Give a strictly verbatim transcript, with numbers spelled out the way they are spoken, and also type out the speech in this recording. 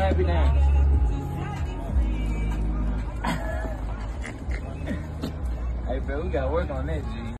happy dance. Hey, bro, we gotta work on that, G.